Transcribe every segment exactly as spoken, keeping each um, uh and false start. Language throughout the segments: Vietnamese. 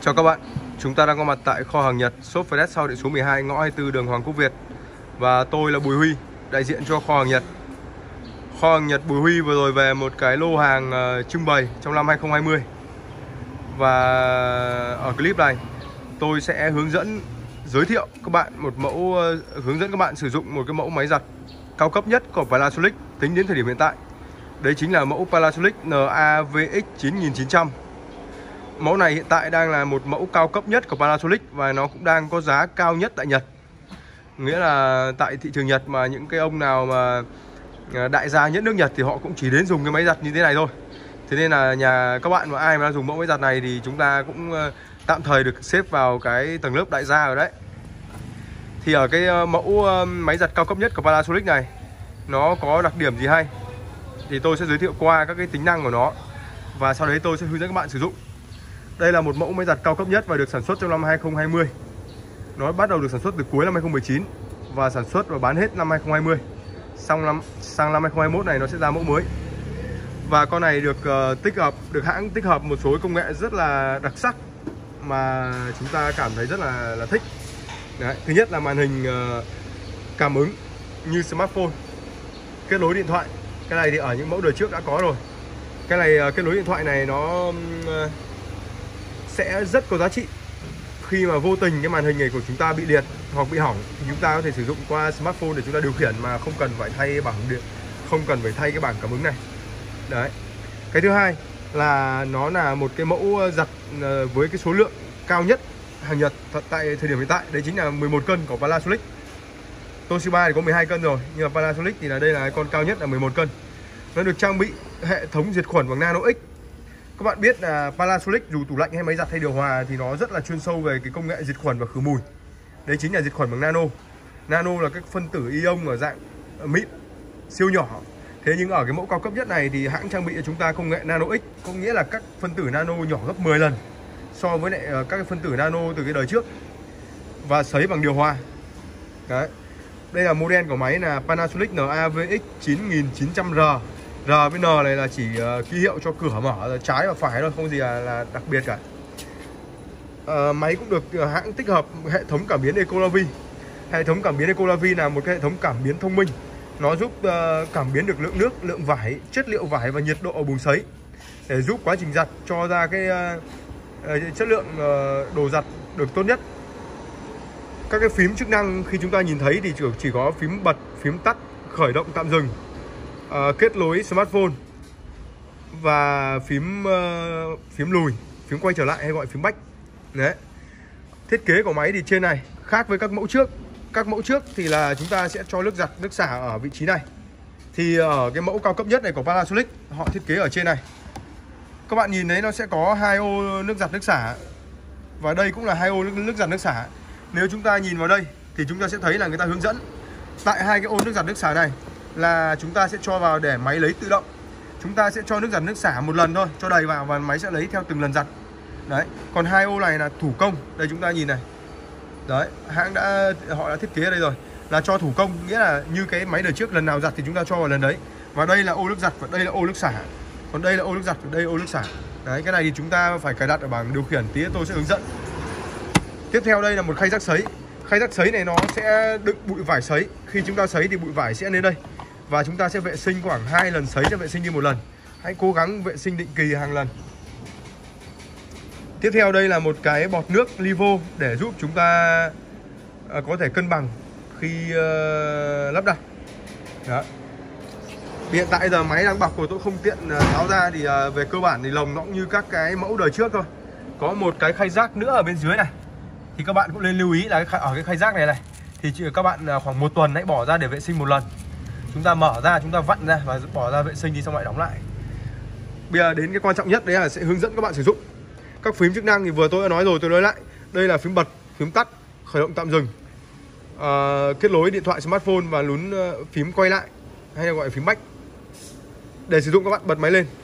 Chào các bạn, chúng ta đang có mặt tại kho hàng Nhật, shop Flash sau địa số mười hai, ngõ hai mươi tư, đường Hoàng Quốc Việt. Và tôi là Bùi Huy, đại diện cho kho hàng Nhật. Kho hàng Nhật Bùi Huy vừa rồi về một cái lô hàng uh, trưng bày trong năm hai không hai không. Và ở clip này tôi sẽ hướng dẫn giới thiệu các bạn một mẫu uh, hướng dẫn các bạn sử dụng một cái mẫu máy giặt cao cấp nhất của Panasonic tính đến thời điểm hiện tại. Đấy chính là mẫu Panasonic N A V X chín nghìn chín trăm. Mẫu này hiện tại đang là một mẫu cao cấp nhất của Panasonic và nó cũng đang có giá cao nhất tại Nhật. Nghĩa là tại thị trường Nhật mà những cái ông nào mà đại gia nhất nước Nhật thì họ cũng chỉ đến dùng cái máy giặt như thế này thôi. Thế nên là nhà các bạn mà ai mà dùng mẫu máy giặt này thì chúng ta cũng tạm thời được xếp vào cái tầng lớp đại gia rồi đấy. Thì ở cái mẫu máy giặt cao cấp nhất của Panasonic này nó có đặc điểm gì hay thì tôi sẽ giới thiệu qua các cái tính năng của nó và sau đấy tôi sẽ hướng dẫn các bạn sử dụng. Đây là một mẫu máy giặt cao cấp nhất và được sản xuất trong năm hai không hai không. Nó bắt đầu được sản xuất từ cuối năm hai không một chín và sản xuất và bán hết năm hai không hai không. Xong năm sang năm hai không hai mốt này nó sẽ ra mẫu mới. Và con này được uh, tích hợp được hãng tích hợp một số công nghệ rất là đặc sắc mà chúng ta cảm thấy rất là là thích. Đấy, thứ nhất là màn hình uh, cảm ứng như smartphone, kết nối điện thoại. Cái này thì ở những mẫu đời trước đã có rồi. Cái này uh, kết nối điện thoại này nó uh, sẽ rất có giá trị khi mà vô tình cái màn hình này của chúng ta bị liệt hoặc bị hỏng thì chúng ta có thể sử dụng qua smartphone để chúng ta điều khiển mà không cần phải thay bảng điện, không cần phải thay cái bảng cảm ứng này. Đấy. Cái thứ hai là nó là một cái mẫu giặt với cái số lượng cao nhất hàng Nhật tại thời điểm hiện tại, đấy chính là mười một cân của Panasonic. Toshiba thì có mười hai cân rồi, nhưng mà Panasonic thì là đây là con cao nhất là mười một cân. Nó được trang bị hệ thống diệt khuẩn bằng Nano X. Các bạn biết là Panasonic dù tủ lạnh hay máy giặt hay điều hòa thì nó rất là chuyên sâu về cái công nghệ diệt khuẩn và khử mùi. Đấy chính là diệt khuẩn bằng nano. Nano là các phân tử ion ở dạng mịn, siêu nhỏ. Thế nhưng ở cái mẫu cao cấp nhất này thì hãng trang bị cho chúng ta công nghệ Nano X, có nghĩa là các phân tử nano nhỏ gấp mười lần so với lại các cái phân tử nano từ cái đời trước. Và sấy bằng điều hòa. Đấy. Đây là model của máy là Panasonic N A V X chín nghìn chín trăm R. R với N này là chỉ uh, ký hiệu cho cửa mở trái và phải thôi, không gì là, là đặc biệt cả. Uh, máy cũng được uh, hãng tích hợp hệ thống cảm biến Ecolavi. Hệ thống cảm biến Ecolavi là một cái hệ thống cảm biến thông minh. Nó giúp uh, cảm biến được lượng nước, lượng vải, chất liệu vải và nhiệt độ ở buồng sấy để giúp quá trình giặt cho ra cái uh, uh, chất lượng uh, đồ giặt được tốt nhất. Các cái phím chức năng khi chúng ta nhìn thấy thì chỉ, chỉ có phím bật, phím tắt, khởi động tạm dừng, Uh, kết nối smartphone và phím uh, phím lùi, phím quay trở lại hay gọi phím back. Đấy. Thiết kế của máy thì trên này khác với các mẫu trước. Các mẫu trước thì là chúng ta sẽ cho nước giặt, nước xả ở vị trí này. Thì ở cái mẫu cao cấp nhất này của Panasonic họ thiết kế ở trên này. Các bạn nhìn thấy nó sẽ có hai ô nước giặt, nước xả. Và đây cũng là hai ô nước, nước giặt, nước xả. Nếu chúng ta nhìn vào đây thì chúng ta sẽ thấy là người ta hướng dẫn tại hai cái ô nước giặt, nước xả này là chúng ta sẽ cho vào để máy lấy tự động. Chúng ta sẽ cho nước giặt nước xả một lần thôi, cho đầy vào và máy sẽ lấy theo từng lần giặt. Đấy. Còn hai ô này là thủ công. Đây chúng ta nhìn này. Đấy, hãng đã họ đã thiết kế ở đây rồi, là cho thủ công, nghĩa là như cái máy đời trước lần nào giặt thì chúng ta cho vào lần đấy. Và đây là ô nước giặt và đây là ô nước xả. Còn đây là ô nước giặt và đây là ô nước xả. Đấy, cái này thì chúng ta phải cài đặt ở bảng điều khiển, tí tôi sẽ hướng dẫn. Tiếp theo đây là một khay rác sấy. Khay rác sấy này nó sẽ đựng bụi vải sấy. Khi chúng ta sấy thì bụi vải sẽ lên đây. Và chúng ta sẽ vệ sinh khoảng hai lần sấy sẽ vệ sinh đi một lần. Hãy cố gắng vệ sinh định kỳ hàng lần. Tiếp theo đây là một cái bọt nước Livo để giúp chúng ta có thể cân bằng khi uh, lắp đặt. Đó. Hiện tại giờ máy đang bọc rồi, tôi không tiện tháo ra thì uh, về cơ bản thì lồng nó cũng như các cái mẫu đời trước thôi. Có một cái khay rác nữa ở bên dưới này. Thì các bạn cũng nên lưu ý là ở cái khay rác này này thì các bạn khoảng một tuần hãy bỏ ra để vệ sinh một lần. Chúng ta mở ra, chúng ta vặn ra và bỏ ra vệ sinh đi xong lại đóng lại. Bây giờ đến cái quan trọng nhất đấy là sẽ hướng dẫn các bạn sử dụng. Các phím chức năng thì vừa tôi đã nói rồi, tôi nói lại. Đây là phím bật, phím tắt, khởi động tạm dừng, uh, kết nối điện thoại smartphone và nhấn uh, phím quay lại hay là gọi là phím back. Để sử dụng các bạn bật máy lên.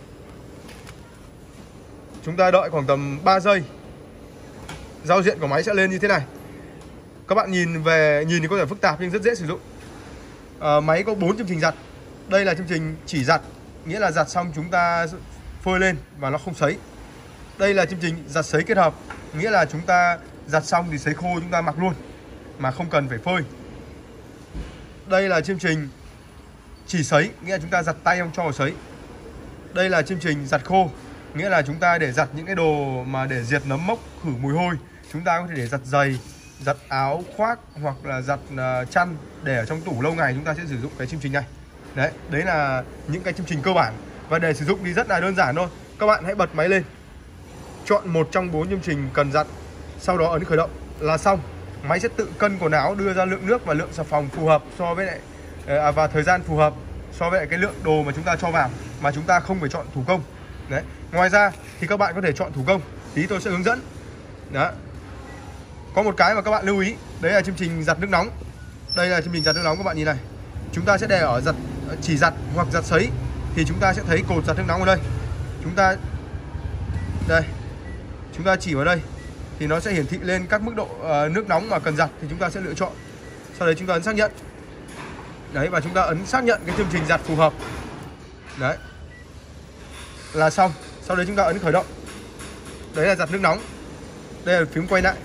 Chúng ta đợi khoảng tầm ba giây. Giao diện của máy sẽ lên như thế này. Các bạn nhìn về nhìn thì có thể phức tạp nhưng rất dễ sử dụng. À, máy có bốn chương trình giặt. Đây là chương trình chỉ giặt, nghĩa là giặt xong chúng ta phơi lên và nó không sấy. Đây là chương trình giặt sấy kết hợp, nghĩa là chúng ta giặt xong thì sấy khô chúng ta mặc luôn mà không cần phải phơi. Đây là chương trình chỉ sấy, nghĩa là chúng ta giặt tay không cho vào sấy. Đây là chương trình giặt khô, nghĩa là chúng ta để giặt những cái đồ mà để diệt nấm mốc, khử mùi hôi. Chúng ta có thể để giặt giày, giặt áo khoác hoặc là giặt uh, chăn để ở trong tủ lâu ngày, chúng ta sẽ sử dụng cái chương trình này. Đấy, đấy là những cái chương trình cơ bản. Và để sử dụng thì rất là đơn giản thôi. Các bạn hãy bật máy lên, chọn một trong bốn chương trình cần giặt, sau đó ấn khởi động là xong. Máy sẽ tự cân quần áo, đưa ra lượng nước và lượng xà phòng phù hợp so với lại à, và thời gian phù hợp so với lại cái lượng đồ mà chúng ta cho vào, mà chúng ta không phải chọn thủ công. Đấy. Ngoài ra thì các bạn có thể chọn thủ công, tí tôi sẽ hướng dẫn. Đó. Có một cái mà các bạn lưu ý, đấy là chương trình giặt nước nóng. Đây là chương trình giặt nước nóng, các bạn nhìn này. Chúng ta sẽ để ở giặt chỉ giặt hoặc giặt sấy thì chúng ta sẽ thấy cột giặt nước nóng ở đây. Chúng ta đây, chúng ta chỉ vào đây thì nó sẽ hiển thị lên các mức độ uh, nước nóng mà cần giặt, thì chúng ta sẽ lựa chọn. Sau đấy chúng ta ấn xác nhận. Đấy, và chúng ta ấn xác nhận cái chương trình giặt phù hợp. Đấy, là xong. Sau đấy chúng ta ấn khởi động. Đấy là giặt nước nóng. Đây là phím quay lại.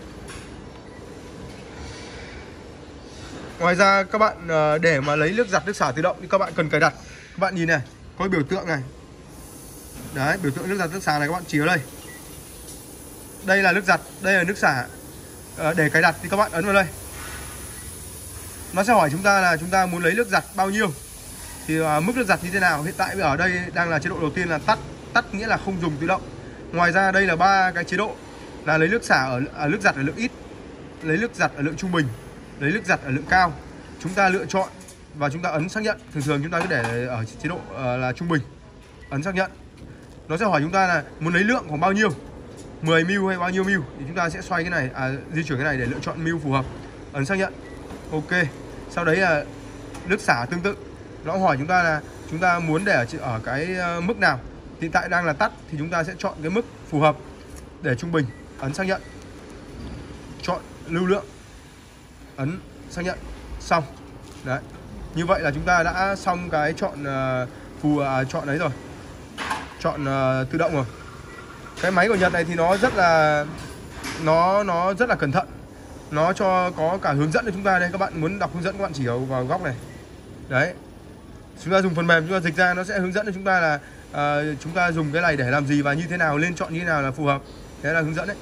Ngoài ra các bạn uh, để mà lấy nước giặt nước xả tự động thì các bạn cần cài đặt. Các bạn nhìn này, có cái biểu tượng này. Đấy, biểu tượng nước giặt nước xả này, các bạn chỉ vào đây. Đây là nước giặt, đây là nước xả. à, Để cài đặt thì các bạn ấn vào đây. Nó sẽ hỏi chúng ta là chúng ta muốn lấy nước giặt bao nhiêu, thì à, mức nước giặt như thế nào. Hiện tại ở đây đang là chế độ đầu tiên là tắt. Tắt nghĩa là không dùng tự động. Ngoài ra đây là ba cái chế độ, là lấy nước xả ở à, nước giặt ở lượng ít, lấy nước giặt ở lượng trung bình, lấy nước giặt ở lượng cao. Chúng ta lựa chọn và chúng ta ấn xác nhận. Thường thường chúng ta cứ để ở chế độ uh, là trung bình, ấn xác nhận. Nó sẽ hỏi chúng ta là muốn lấy lượng khoảng bao nhiêu, mười mi li lít hay bao nhiêu ml, thì chúng ta sẽ xoay cái này, à, di chuyển cái này để lựa chọn ml phù hợp, ấn xác nhận. Ok. Sau đấy là nước xả tương tự, nó hỏi chúng ta là chúng ta muốn để ở cái mức nào. Hiện tại đang là tắt thì chúng ta sẽ chọn cái mức phù hợp để trung bình, ấn xác nhận. Chọn lưu lượng, ấn xác nhận, xong. Đấy, như vậy là chúng ta đã xong cái chọn uh, phù uh, chọn đấy rồi, chọn uh, tự động rồi. Cái máy của Nhật này thì nó rất là nó nó rất là cẩn thận. Nó cho có cả hướng dẫn cho chúng ta đây. Các bạn muốn đọc hướng dẫn các bạn chỉ vào, vào góc này. Đấy, chúng ta dùng phần mềm, chúng ta dịch ra nó sẽ hướng dẫn cho chúng ta là uh, chúng ta dùng cái này để làm gì và như thế nào, lên chọn như thế nào là phù hợp. Thế là hướng dẫn đấy.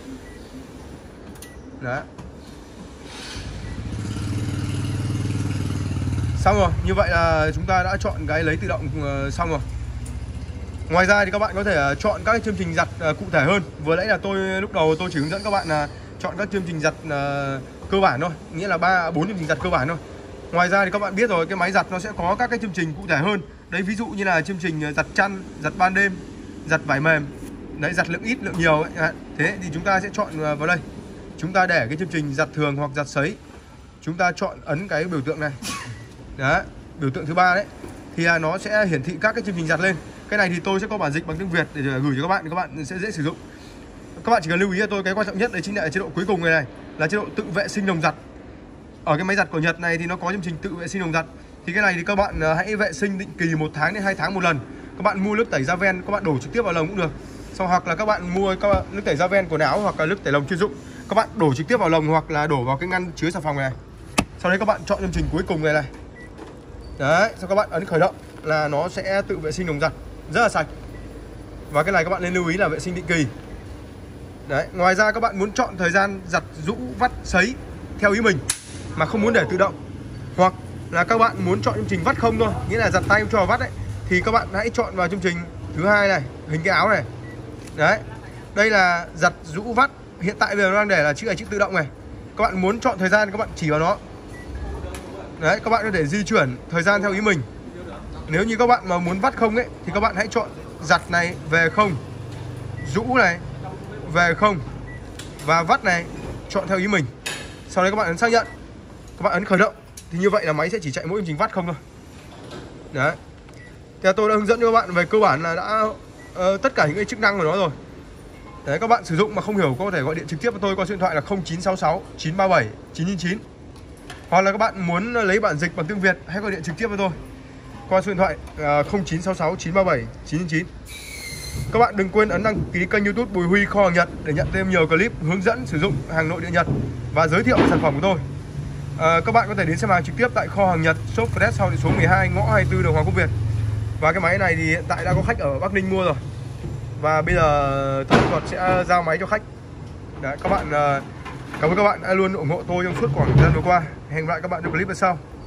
Đó. Xong rồi, như vậy là chúng ta đã chọn cái lấy tự động uh, xong rồi. Ngoài ra thì các bạn có thể uh, chọn các cái chương trình giặt uh, cụ thể hơn. Vừa nãy là tôi lúc đầu tôi chỉ hướng dẫn các bạn là chọn các chương trình giặt uh, cơ bản thôi, nghĩa là ba bốn chương trình giặt cơ bản thôi. Ngoài ra thì các bạn biết rồi, cái máy giặt nó sẽ có các cái chương trình cụ thể hơn. Đấy, ví dụ như là chương trình giặt chăn, giặt ban đêm, giặt vải mềm. Đấy, giặt lượng ít lượng nhiều ấy. Thế thì chúng ta sẽ chọn uh, vào đây. Chúng ta để cái chương trình giặt thường hoặc giặt sấy. Chúng ta chọn ấn cái biểu tượng này. Đấy, biểu tượng thứ ba đấy, thì à, nó sẽ hiển thị các cái chương trình giặt lên. Cái này thì tôi sẽ có bản dịch bằng tiếng Việt để gửi cho các bạn, thì các bạn sẽ dễ sử dụng. Các bạn chỉ cần lưu ý cho tôi cái quan trọng nhất đấy chính là chế độ cuối cùng này này, là chế độ tự vệ sinh đồng giặt. Ở cái máy giặt của Nhật này thì nó có chương trình tự vệ sinh đồng giặt. Thì cái này thì các bạn à, hãy vệ sinh định kỳ một tháng đến hai tháng một lần. Các bạn mua nước tẩy da ven, các bạn đổ trực tiếp vào lồng cũng được. Sau hoặc là các bạn mua các bạn, nước tẩy da ven quần áo hoặc là nước tẩy lồng chuyên dụng, các bạn đổ trực tiếp vào lồng hoặc là đổ vào cái ngăn chứa xà phòng này. Sau đấy các bạn chọn chương trình cuối cùng này này. Đấy, sau các bạn ấn khởi động là nó sẽ tự vệ sinh đồng giặt rất là sạch. Và cái này các bạn nên lưu ý là vệ sinh định kỳ. Đấy, ngoài ra các bạn muốn chọn thời gian giặt, rũ, vắt, sấy theo ý mình mà không muốn để tự động, hoặc là các bạn muốn chọn chương trình vắt không thôi, nghĩa là giặt tay không cho vào vắt ấy, thì các bạn hãy chọn vào chương trình thứ hai này, hình cái áo này. Đấy, đây là giặt, rũ, vắt. Hiện tại bây giờ nó đang để là chữ này, chữ tự động này. Các bạn muốn chọn thời gian các bạn chỉ vào nó. Đấy, các bạn có thể di chuyển thời gian theo ý mình. Nếu như các bạn mà muốn vắt không ấy thì các bạn hãy chọn giặt này về không, rũ này về không, và vắt này chọn theo ý mình. Sau đấy các bạn ấn xác nhận, các bạn ấn khởi động, thì như vậy là máy sẽ chỉ chạy mỗi chương trình vắt không thôi. Đấy, thì tôi đã hướng dẫn cho các bạn về cơ bản là đã uh, tất cả những cái chức năng của nó rồi. Đấy, các bạn sử dụng mà không hiểu có thể gọi điện trực tiếp với tôi qua số điện thoại là không chín sáu sáu chín ba bảy chín chín chín. Hoặc là các bạn muốn lấy bản dịch bằng tiếng Việt, hãy gọi điện trực tiếp với tôi qua số điện thoại không chín sáu sáu chín ba bảy chín chín chín. Các bạn đừng quên ấn đăng ký kênh YouTube Bùi Huy Kho Hàng Nhật để nhận thêm nhiều clip hướng dẫn sử dụng hàng nội địa Nhật và giới thiệu sản phẩm của tôi. À, các bạn có thể đến xem hàng trực tiếp tại Kho Hàng Nhật, shop Fred sau số mười hai, ngõ hai mươi tư đường Hoàng Quốc Việt. Và cái máy này thì hiện tại đã có khách ở Bắc Ninh mua rồi. Và bây giờ tôi còn sẽ giao máy cho khách. Đấy, các bạn cảm ơn các bạn đã luôn ủng hộ tôi trong suốt khoảng thời gian vừa qua. Hẹn gặp lại các bạn trong clip sau.